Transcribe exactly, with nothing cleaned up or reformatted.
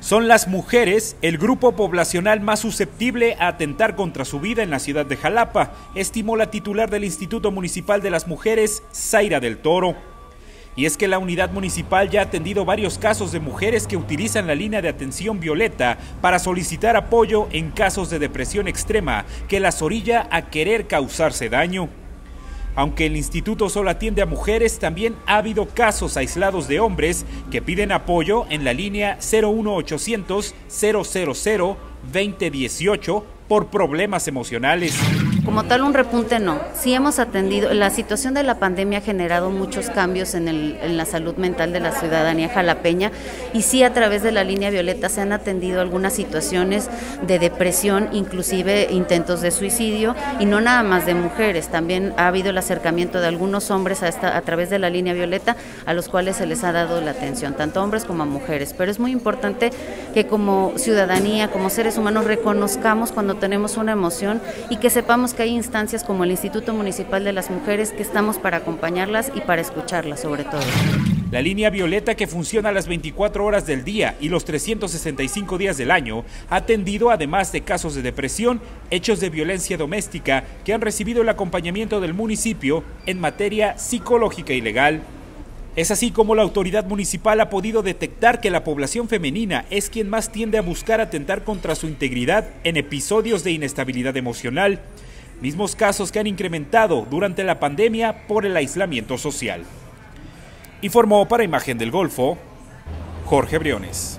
Son las mujeres el grupo poblacional más susceptible a atentar contra su vida en la ciudad de Jalapa, estimó la titular del Instituto Municipal de las Mujeres, Zaira del Toro. Y es que la unidad municipal ya ha atendido varios casos de mujeres que utilizan la línea de atención violeta para solicitar apoyo en casos de depresión extrema que las orilla a querer causarse daño. Aunque el instituto solo atiende a mujeres, también ha habido casos aislados de hombres que piden apoyo en la línea cero uno ochocientos, cero cero cero, veinte dieciocho por problemas emocionales. Como tal, un repunte no. Sí hemos atendido, la situación de la pandemia ha generado muchos cambios en, el, en la salud mental de la ciudadanía jalapeña y sí a través de la línea violeta se han atendido algunas situaciones de depresión, inclusive intentos de suicidio y no nada más de mujeres, también ha habido el acercamiento de algunos hombres a, esta, a través de la línea violeta a los cuales se les ha dado la atención, tanto a hombres como a mujeres, pero es muy importante que como ciudadanía, como seres humanos reconozcamos cuando tenemos una emoción y que sepamos que hay instancias como el Instituto Municipal de las Mujeres que estamos para acompañarlas y para escucharlas sobre todo. La línea violeta, que funciona a las veinticuatro horas del día y los trescientos sesenta y cinco días del año, ha atendido además de casos de depresión, hechos de violencia doméstica que han recibido el acompañamiento del municipio en materia psicológica y legal. Es así como la autoridad municipal ha podido detectar que la población femenina es quien más tiende a buscar atentar contra su integridad en episodios de inestabilidad emocional, mismos casos que han incrementado durante la pandemia por el aislamiento social. Informó para Imagen del Golfo, Jorge Briones.